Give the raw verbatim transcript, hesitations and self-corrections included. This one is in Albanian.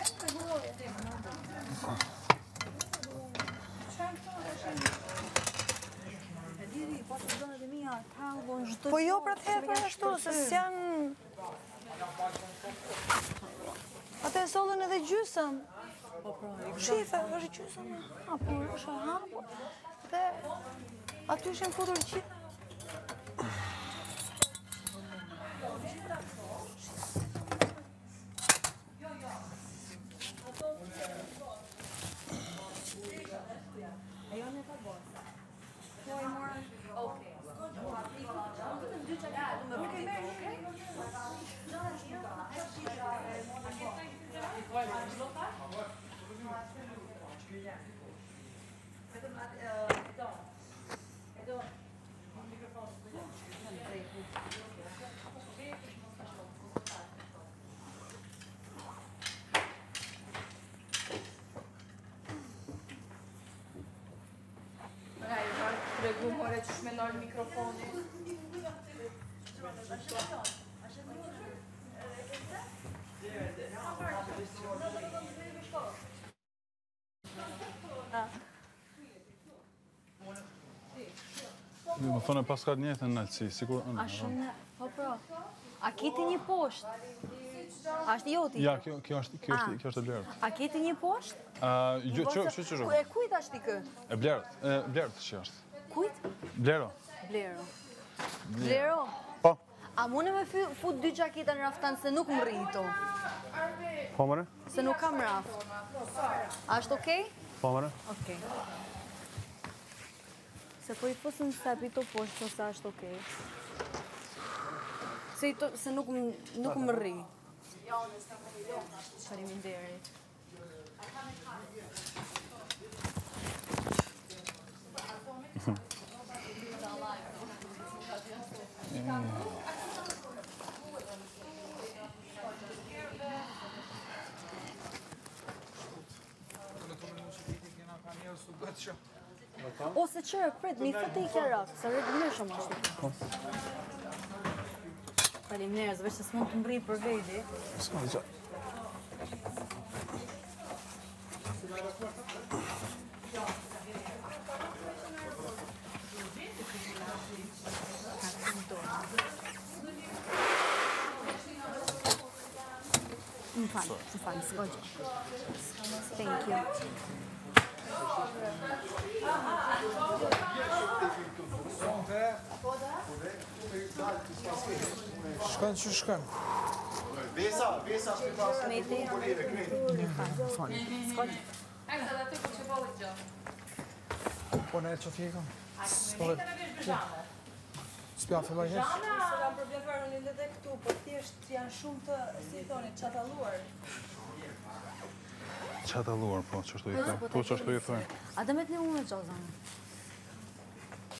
Po jo për të herë ashtu, se s'janë... Ate e sollën edhe gjysëm. Shife, është gjysëm e hapur, është e hapur. Dhe aty ishin futur gjithë. Regu more që shmenor mikrofoni. Më thonë e pas ka njëtën në nëllësi, sigur... A shumë, po pro, a kiti një poshtë? Ashtë joti? Ja, kjo është e blerët. A kiti një poshtë? Që që shumë? E kujt ashtë i kë? E blerët, e blerët që është. Kujt? Blero. Blero. Blero? Po. A mune me fut dy gjakita në raftan se nuk më rrito? Po mëre? Se nuk kam raft. Ashtë okej? Po mëre? Okej. Se po i fusën se apito poshtë, se ashtë okej. Se nuk më rri. Faleminderit. Ose qërë, prit, mi fëtë i kja raft, se rritë më shumë ashtu. Faleminderit, veç se s'mund të mri për vejdi. S'ma i gjatë. Më falë, më falë, s'gojë. Thank you. Shkën që shkën? Vesa, vesa shkën. Meti? Më falë, falë. S'gojë. Ajde, da ty ku që bëllë gjë. Po ne që t'jekëm? S'pja filloj heq? Se kam problem farë në edhe këtu, po thjesht janë shumë të, si thoni, qataluar. Qataluar, po, që është do i thë? Po, që është do i thë? A dhe me të një unë e gjozën?